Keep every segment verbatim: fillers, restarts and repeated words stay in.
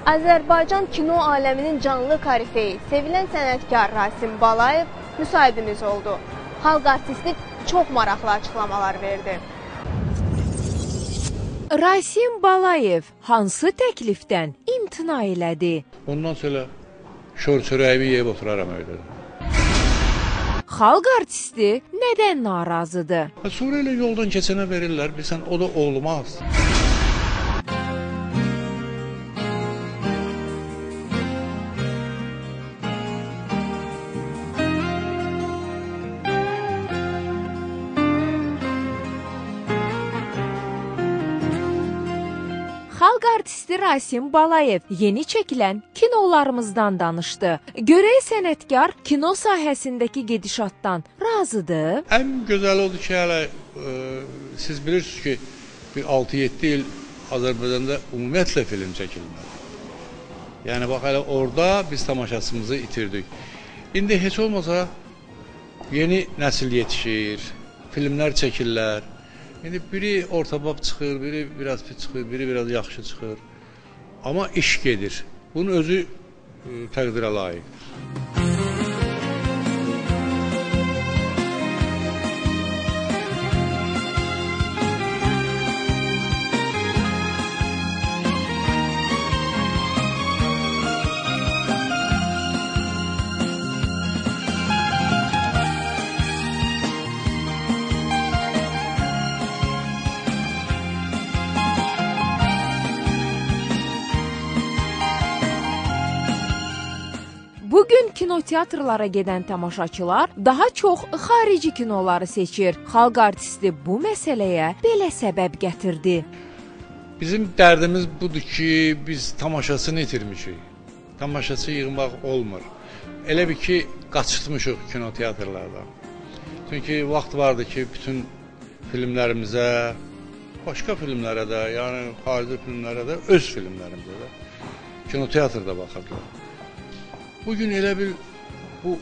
Azərbaycan kino aləminin canlı korifeyi, sevilən sənətkar Rasim Balayev müsahibimiz oldu. Xalq artisti çox maraqlı açıqlamalar verdi. Rasim Balayev hansı təklifdən imtina elədi? Ondan sonra şor çörəyimi yeyib oturaram öyle. Xalq artisti nədən narazıdır? Sonra elə yoldan keçənə verirlər, bilsən o da olmaz. Xalq artisti Rasim Balayev yeni çəkilən kinolarımızdan danışdı. Görək sənətkar kino sahəsindəki gedişatdan razıdır. Ən gözəli odur ki, hələ e, siz bilirsiniz ki, bir altı yeddi il Azərbaycanda ümumiyyətlə film çəkilmədi. Yəni bax, hələ orada biz tamaşasımızı itirdik. İndi heç olmasa yeni nəsil yetişir, filmlər çəkirlər. İndi biri ortabab çıxır, biri biraz pis çıxır, biri biraz yaxşı çıxır. Amma iş gedir. Bunun özü e, təqdirə layiqdir. Bugün kinoteatrlara gedən tamaşaçılar daha çox xarici kinoları seçir. Xalq artisti bu məsələyə belə səbəb gətirdi. Bizim dərdimiz budur ki, biz tamaşasını itirmişik. Tamaşaçı yığmaq olmur. Elə bir ki, qaçırtmışıq kinoteatrlardan. Çünki vaxt vardı ki, bütün filmlərimizə, başqa filmlərə də, yəni xarici filmlərə də, öz filmlərimizə də kinoteatrda baxırdılar. Bugün elə bir bu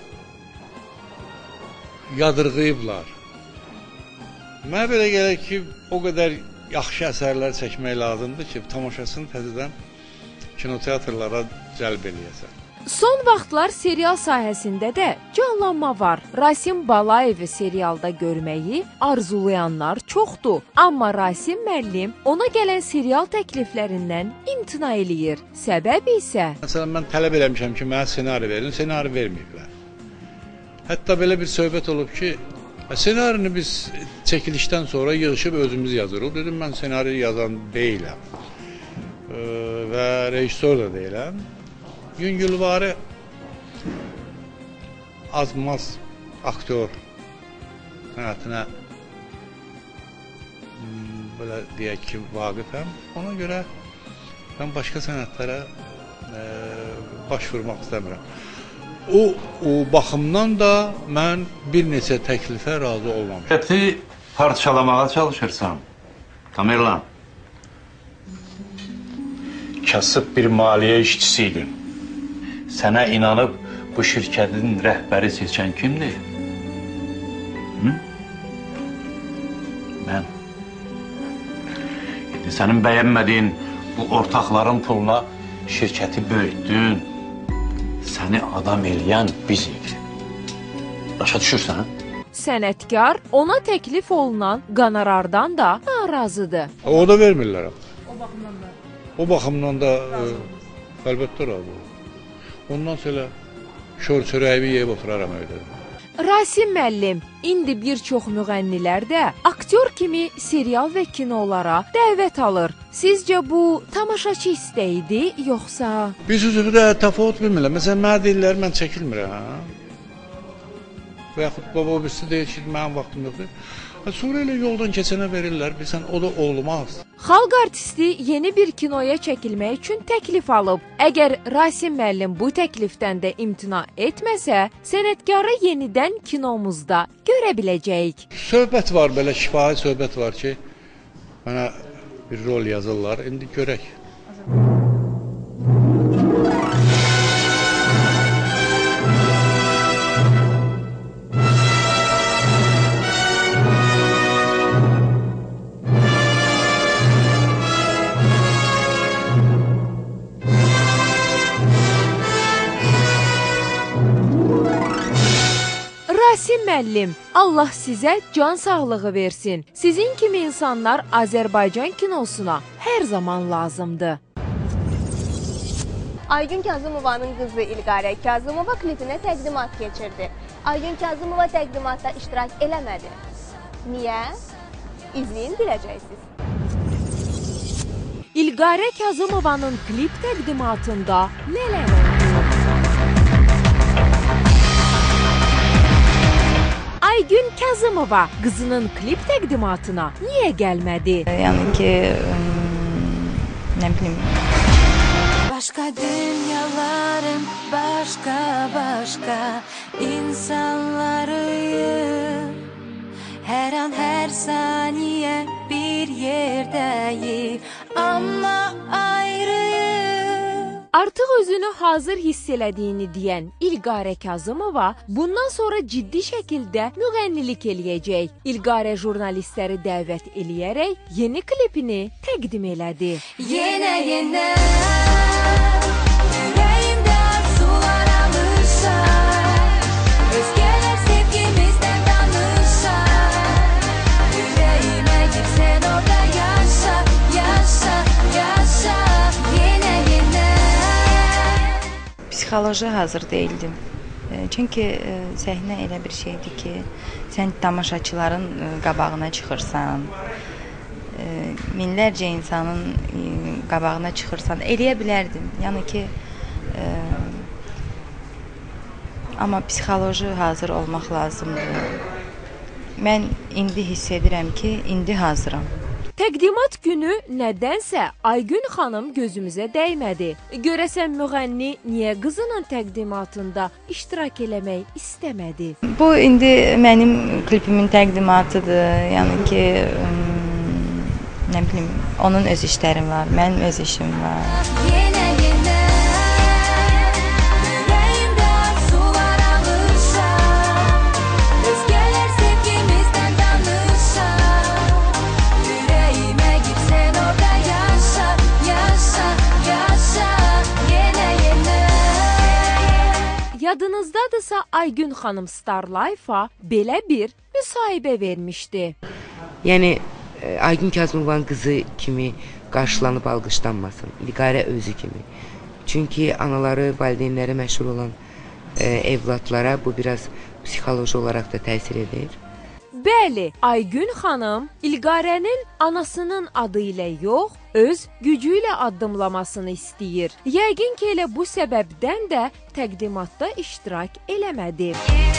yadırğıyıblar. Mənə belə gəlir ki, o qədər yaxşı əsərlər çəkmək lazımdır ki, tamaşasını təzədən kinoteatrlara cəlb eləyəsən. Son vaxtlar serial sahəsində də canlanma var. Rasim Balayevi serialda görməyi arzulayanlar çoxdur. Amma Rasim müəllim ona gələn serial təkliflərindən imtina eləyir. Səbəbi isə... Məsələn, mən tələb eləmişəm ki, mənə senari verin, senari verməyiblər. Hətta belə bir söhbət olub ki, senarini biz çəkilişdən sonra yığışıb özümüz yazırıq. Dedim, mən senari yazan deyiləm ee, və rejissor da deyiləm. Yüngülvarı azmaz aktyor sənətinə belə deyək ki, vaqifəm. Ona görə mən başqa sənətlərə e, başvurmaq istəmirəm. O, o baxımdan da mən bir neçə təklifə razı olmamışam. Eti parçalamağa çalışırsan, Tamerlan. Kasıb bir maliyyə işçisiydin. Sənə inanıb bu şirkətin rəhbəri seçən kimdir? Hı? Mən. İndi sənin bəyənmədiyin bu ortaqların puluna şirkəti böyütdün. Səni adam eləyən bizik. Başa düşürsən? Sənətkar ona təklif olunan qonorardan da narazıdır. O da vermirlər. O baxımdan da. O baxımdan da e, əlbəttə razı olur. Ondan sonra şor çörəyimi yeyib oturaram öyle. Rasim müəllim, indi bir çox müğənnilər də aktyor kimi serial və kinolara dəvət alır. Sizcə bu tamaşaçı istəyidir, yoxsa? Biz üzrə təfavüt bilmirlər. Məsələn, mənə deyirlər, mən çəkilmirəm. Və yaxud baba birisi deyir ki, mənim vaxtım yoxdur. Sonra elə yoldan keçənə verirlər, bilsən o da olmaz. Xalq artisti yeni bir kinoya çəkilmək üçün təklif alıb. Əgər Rasim müəllim bu təklifdən də imtina etməsə, sənətkarı yenidən kinomuzda görə biləcəyik. Söhbət var, belə şifahi söhbət var ki, mənə bir rol yazırlar, indi görək. Rasim müəllim, Allah sizə can sağlığı versin. Sizin kimi insanlar Azərbaycan kinosuna hər zaman lazımdır. Aygün Kazımovanın qızı İlqarə Kazımova klipinə təqdimat keçirdi. Aygün Kazımova təqdimatda iştirak eləmədi. Niyə? İzləyin, biləcəksiniz. İlqarə Kazımovanın klip təqdimatında nələr oldu? Aygün Kazımova qızının klip təqdimatına niyə gəlmədi? Yəni ki, nə bilim. Başka dünyaların, başka başka insanlarıyım. Her an her saniye bir yerdeyim ama ayrıyım. Artıq özünü hazır hiss elədiyini deyən İlqarə Kazımova bundan sonra ciddi şəkildə müğənnilik eləyəcək. İlqarə jurnalistləri dəvət eləyərək yeni klipini təqdim elədi. Yenə yenə yüreğimde sular alışar, özgeler sevgimizden danışar. Yüreğime girsen orada yaşa, yaşa, yaşa. Yenə yenə. Psixoloji hazır değildim. Çünki səhnə elə bir şeydir ki, sən tamaşaçıların qabağına çıxırsan, minlərcə insanın qabağına çıxırsan, eləyə bilərdim. Yəni ki, e, amma psixoloji hazır olmaq lazımdır. Mən indi hiss edirəm ki, indi hazıram. Təqdimat günü nədənsə Aygün xanım gözümüzə dəymədi. Görəsən müğənni niyə qızının təqdimatında iştirak eləmək istəmədi? Bu indi mənim klipimin təqdimatıdır. Yəni ki, nə bilim, onun öz işlərim var, mənim öz işim var. Yenə yenə yüreğimde sular alışar, özgeler sevgimizden danışar. Yüreğime girsen orada yaşa, yaşa, yaşa. Yenə yenə. Yadınızdadırsa Aygün xanım Star Life-a belə bir müsahibə vermişdi. Yəni Aygün Kazımovanın qızı kimi qarşılanıb alqışlanmasın, İlqarə özü kimi. Çünki anaları, valideynləri məşhur olan e, evladlara bu biraz psixoloji olaraq da təsir edir. Bəli, Aygün xanım İlqarənin anasının adı ilə yox, öz gücü ilə addımlamasını istəyir. Yəqin ki, elə bu səbəbdən də təqdimatda iştirak eləmədi.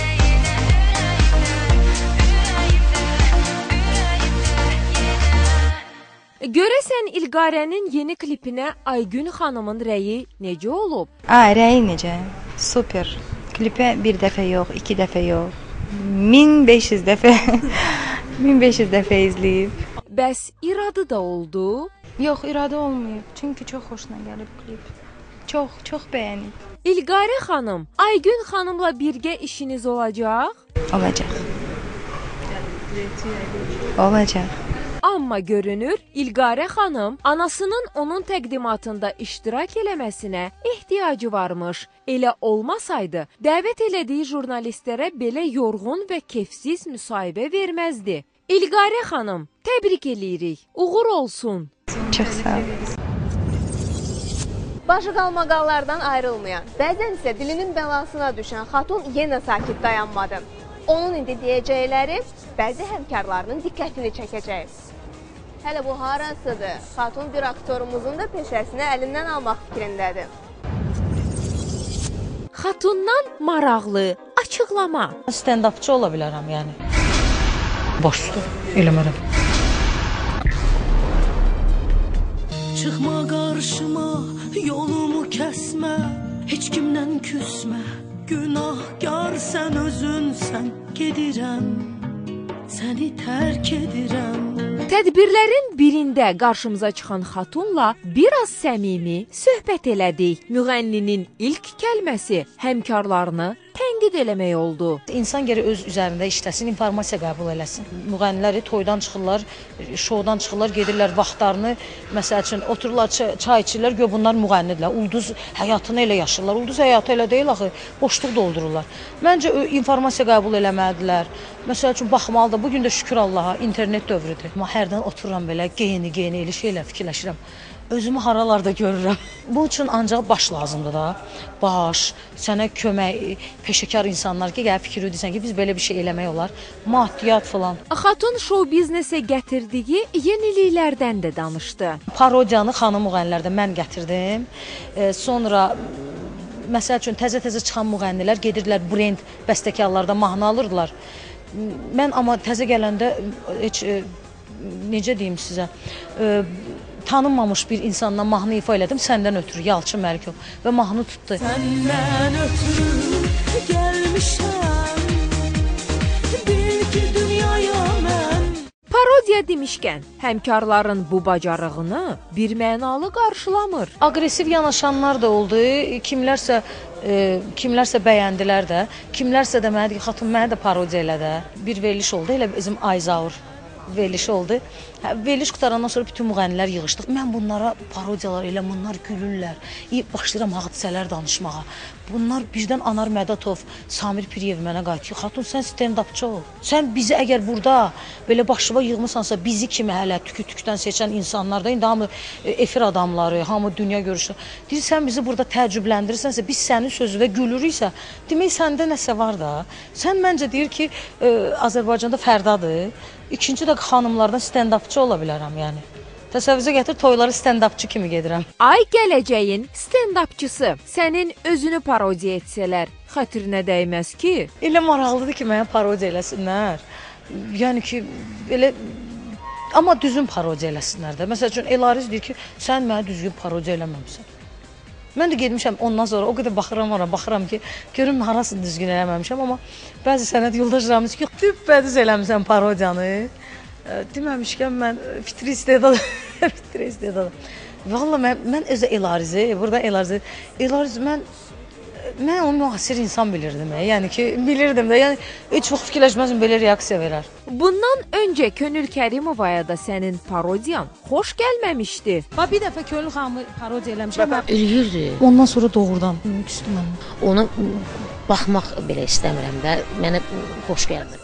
Görəsən İlqarənin yeni klipinə Aygün xanımın rəyi necə olub? A, rəyi necə? Super. Klipə bir dəfə yox, iki dəfə yox, min beş yüz dəfə, min beş yüz dəfə izləyib. Bəs iradı da oldu? Yox, iradə olmayıb. Çünki çox xoşuna gəlib klip. Çox, çox bəyənib. İlqarə xanım, Aygün xanımla birgə işiniz olacaq? Olacaq. Olacaq. Amma görünür, İlqarə xanım anasının onun təqdimatında iştirak eləməsinə ehtiyacı varmış. Elə olmasaydı, dəvət elədiyi jurnalistlərə belə yorğun və kefsiz müsahibə verməzdi. İlqarə xanım, təbrik eləyirik. Uğur olsun. Çox sağ ol. Başı qalmaqallardan ayrılmayan, bəzən isə dilinin bəlasına düşən xatun yenə sakit dayanmadı. Onun indi deyəcəkləri bəzi həmkarlarının diqqətini çəkəcək. Hələ bu harasıdır? Xatun bir aktorumuzun da peşəsini əlindən almaq fikrindədir. Xatundan maraqlı açıqlama. Stand-upçı ola bilərəm, yəni. Başüstü eləmərəm. Çıxma qarşıma, yolumu kəsmə, heç kimdən küsmə. Günahkar sən özünsən, gedirəm, səni tərk edirəm. Tədbirlərin birində qarşımıza çıxan xatunla biraz səmimi söhbət elədik. Müğənninin ilk kəlməsi həmkarlarını tənqid tənqid eləmək oldu. İnsan geri öz üzərində işləsin, informasiya qəbul eləsin. Müğənniləri toydan çıxırlar, şovdan çıxırlar, gedirlər vaxtlarını, məsəl üçün otururlar, çay içirlər, gör bunlar müğənnidirlər. Ulduz həyatını elə yaşayırlar. Ulduz həyatı elə deyil axı, boşluq doldururlar. Məncə informasiya qəbul eləməlidirlər. Məsəl üçün baxmalıdır. Bu gün də şükür Allaha internet dövrüdür. Amma hərdən otururam belə, geyini, geyini elə şeylə fikirləşirəm. Özümü haralarda görürəm. Bu üçün ancaq baş lazımdır da. Baş, sənə kömək, peşəkar insanlar ki, gəl fikir edirsən ki, biz belə bir şey eləmək olar. Maddiyyat falan. Xatun şou biznesə gətirdiyi yeniliklərdən də danışdı. Parodiyanı xanım müğənnilərdə mən gətirdim. E, sonra məsəl üçün təzə-təzə çıxan müğənnilər gedirdilər brend bəstəkarlarda mahnı alırdılar. Mən amma təzə gələndə heç e, necə deyim sizə, e, tanınmamış bir insandan mahnı ifa elədim, səndən ötürü Yalçın Məlikov və mahnı tutdu. Səndən ötürü gəlmişəm, bil ki dünyaya mən. Parodiya demişkən, həmkarların bu bacarığını bir mənalı qarşılamır. Aqressiv yanaşanlar da oldu, kimlərsə e, kimlərsə bəyəndilər də, kimlərsə də mənə deyir, xatun mənə də parodiya elə də. Bir veriliş oldu, elə bizim Ayzaur veriliş oldu. Veriliş qutarandan sonra bütün müğənnilər yığışdıq. Mən bunlara parodiyalar elə, bunlar gülürlər. Başlayıram hadisələr danışmağa. Bunlar birdən Anar Mədətov, Samir Piriyev mənə qayıtıyor. Xatun, sən stand-upçı ol. Sən bizi əgər burada belə başıva yığmısansa, bizi kimi hələ tükü-tükdən seçən insanlar da, indi hamı efir adamları, hamı dünya görüşü. Deyir, sən bizi burada təəccübləndirirsənsə, biz sənin sözüvə gülürüksə, demək səndə nəsə var da. Sən məncə deyir ki, e, Azərbaycanda Fərdadır. İkinci də xanımlardan stand-upçı ola bilərəm, yəni. Təsəvvürə gətir, toyları stand-upçı kimi gedirəm. Ay gələcəyin stand-upçısı sənin özünü parodiya etsələr, xətrinə dəyməz ki? Elə maraqlıdır ki, mənə parodiya eləsinlər. Yəni ki, elə... Amma düzün parodiya eləsinlər də. Məsəl üçün, Elariz deyir ki, sən mənə düzgün parodiya eləməmişsən. Mən də gedmişəm ondan sonra, o qədər baxıram ora, baxıram ki, görüm harasını düzgün eləməmişəm, amma bəzi sənət yoldaşlarımız ki, düpbədüz eləmişəm parodiyanı. Deməmişkən mən fitri istedad, fitri istedad. Valla mən, mən özü Elarizi, burada Elarizi, Elariz mən, mən onu müasir insan bilirdim, yəni ki, bilirdim də, yəni heç vaxt fikirləşməzdim belə reaksiya verər. Bundan öncə Könül Kərimovaya da sənin parodiyan xoş gəlməmişdi. Bax, bir dəfə Könül xanımı parodiya eləmişəm. Eləyirdi. Ondan sonra doğrudan küstüm mən. Ona baxmaq belə istəmirəm də, mənə xoş gəlmir.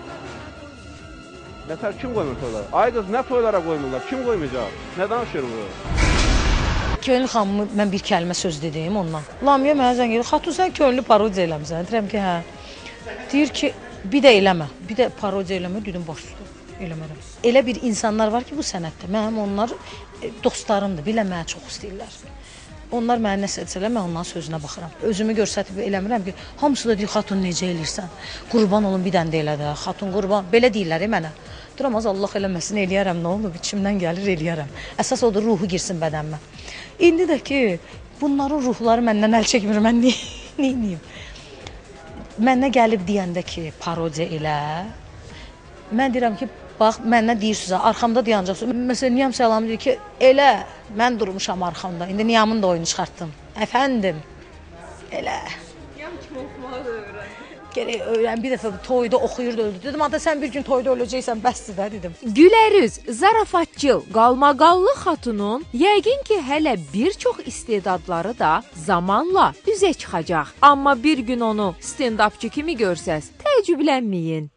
Nətər kim qoymur toylara? Ay qız, nə toylara qoymurlar? Kim qoymayacaq? Nə danışır bu? Könül xanımı mən bir kəlmə söz dedim ondan. Lamiyə mənə zəng edir, xatun sən Könlü parodiya eləmişsən. Deyirəm ki, hə. Deyir ki, bir də eləmə, bir də parodiya eləmə, dedim baş üstə, eləmərəm. Elə bir insanlar var ki, bu sənətdə, mənim onlar dostlarımdır, bilə mənə çox istəyirlər. Onlar mənə nəsə etsələr, mən onların sözünə baxıram. Özümü görsətib eləmirəm ki, hamısı da deyir, xatun necə eləyirsən? Qurban olun bir dənə də elə də, xatun qurban, belə deyirlər mənə. Duram, az Allah eləməsin, eləyərəm, nə oldu, içimdən gəlir, eləyərəm. Əsas odur, ruhu girsin bədənimə. İndi də ki, bunların ruhları məndən əl çəkmir, mən neyim? Mənə gəlib deyəndə ki, parodiya elə, mən deyirəm ki, bax, mənə deyirsiniz, arxamda dayanacaqsınız. Məsələn, Niyam Səlamı deyir ki, elə, mən durmuşam arxamda, indi Niyamın da oyunu çıxartdım. Əfəndim, elə. Niyam kim oxumağı da öyrəndi. Gərək öyrən, bir dəfə toyda oxuyurdu, öldü. Dedim, ata sən bir gün toyda öləcəksən, bəsdir də, dedim. Gülərüz, zarafatçıl, qalmaqallı xatunun yəqin ki, hələ bir çox istedadları da zamanla üzə çıxacaq. Amma bir gün onu stand-upçı kimi görsəz, təəccüblənməyin.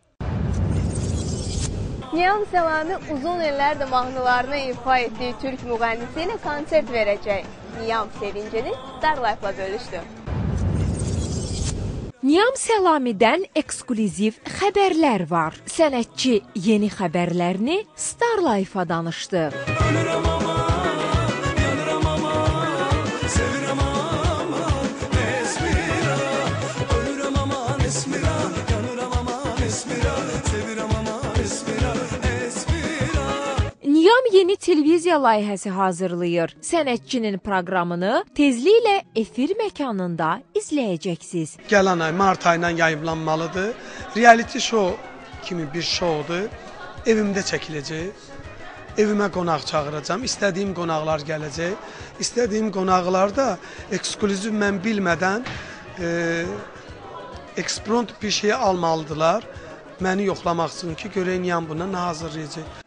Niyam Səlami uzun illərdir mahnılarını ifa etdiyi türk müğənnisi ilə konsert verəcək. Niyam sevincini Star Life-la bölüşdü. Niyam Səlamidən eksklüziv xəbərlər var. Sənətçi yeni xəbərlərini Star Life-a danışdı. Ölürəm ama, yanıram ama, sevirəm ama, Nesmira. Ölürəm ama, Nesmira, yanıram ama, Nesmira, sevirəm ama, Nesmira, Nesmira. Niyam yeni televiziya layihəsi hazırlayır. Sənətçinin proqramını tezliklə efir məkanında izləyəcəksiniz. Gələn ay mart ayından yayımlanmalıdır. Reality show kimi bir şoudur. Evimdə çəkiləcək. Evimə qonaq çağıracağam. İstədiyim qonaqlar gələcək. İstədiyim qonaqlar da eksklüziv mən bilmədən e, eksprompt bir şey almalıdılar. Məni yoxlamaq üçün ki, görək niyə buna nə hazırlayacaq.